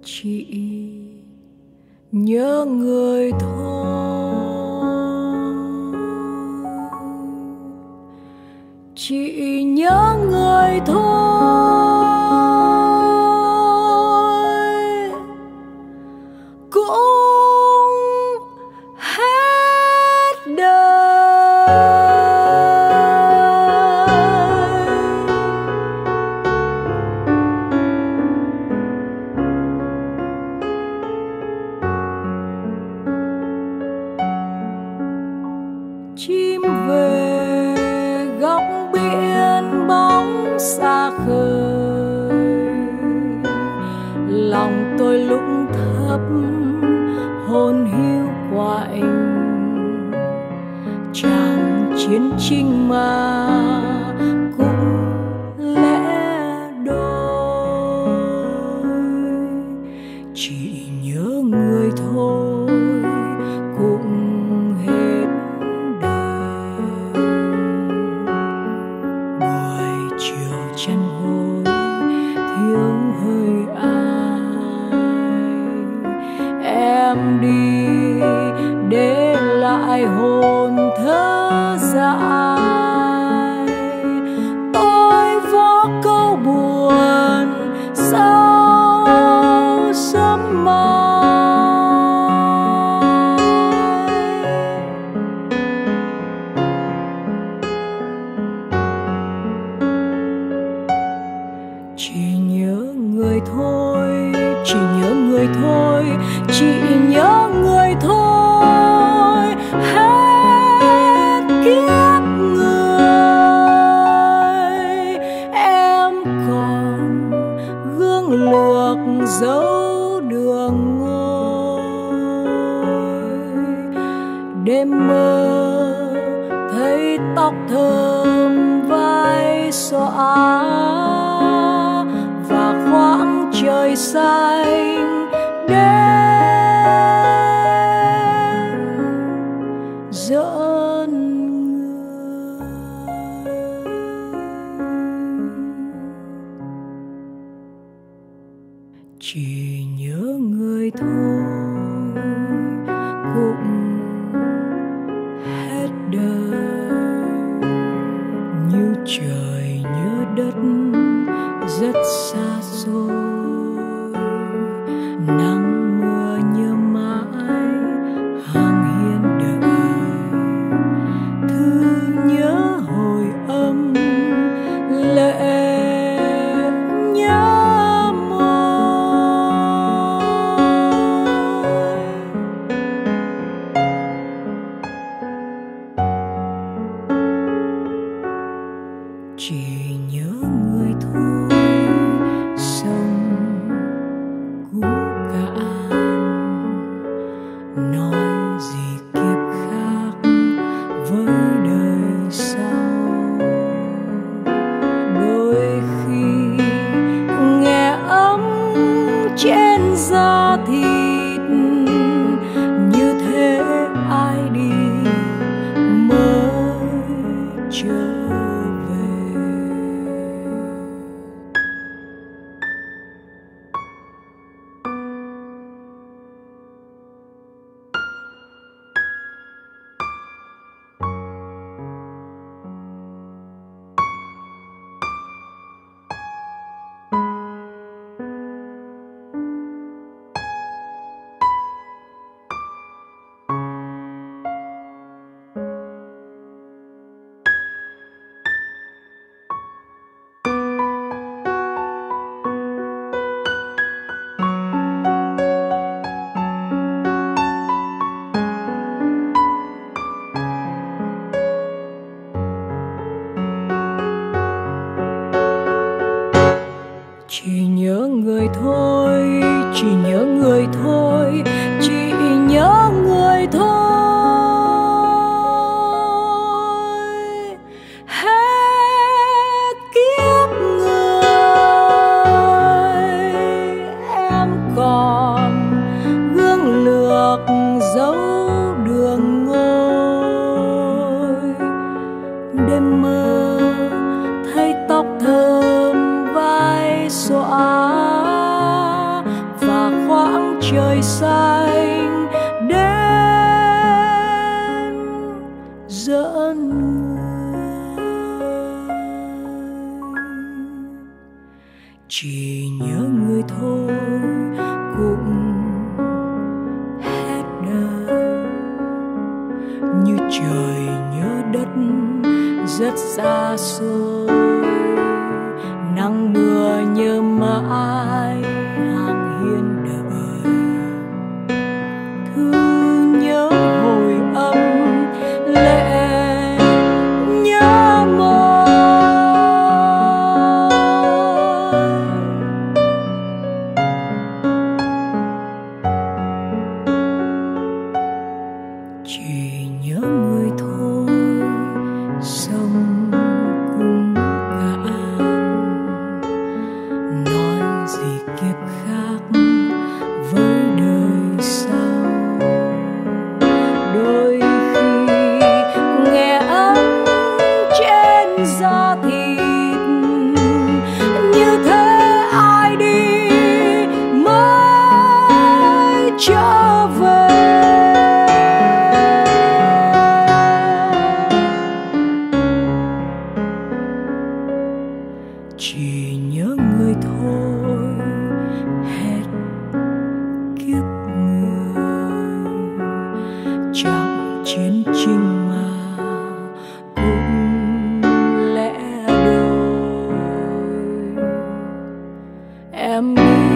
chỉ nhớ người thôi, chỉ nhớ người thôi, cũng hết đời. Chim về góc biển bóng xa khơi, lòng tôi lúc thấp hồn hiu quạnh. Chàng chiến tranh mà cũng lẽ đôi, chỉ nhớ người thôi cũng hết đời. Buổi chiều chân hối thiếu hơi ai, em đi để lại hồn thơ dại. Tôi vó câu buồn sau sớm mai, chỉ nhớ người thôi, chỉ nhớ người thôi, chỉ nhớ người thôi, hết kiếp người. Em còn gương lược dấu đường ngôi, đêm mơ thấy tóc thơm vai xõa và khoảng trời xanh đến giỡn người. Chỉ nhớ người thôi cũng hết đời, như trời như đất rất xa xôi. Nắng mưa như mãi hàng hiên đợi, thư nhớ hồi âm lệ nhớ môi. Chỉ nhớ người thôi, sông cũ cạn, nói gì kiếp khác với đời sau. Đôi khi nghe ấm trên da thịt, như thế ai đi mới trở về. Chỉ nhớ người thôi, chỉ nhớ người thôi, chỉ nhớ người thôi, hết kiếp người. Em còn gương lược dấu đường ngôi, đêm mơ thấy tóc thơm vai xõa và trời xanh đến dẫn người. Chỉ nhớ người thôi cũng hết đời, như trời nhớ đất rất xa xôi. Nắng mưa nhớ mãi hàng hiên đợi, thương nhớ hồi âm lệ nhớ môi. Chỉ nhớ người thôi, sông cũng cạn, nói gì kiếp khác với đời sau. Đôi khi nghe ấm trên da thịt, như thế ai đi mới trở về. Chỉ nhớ người thôi, hết kiếp người. Chẳng chiến tranh mà cũng lẽ đôi. Em đi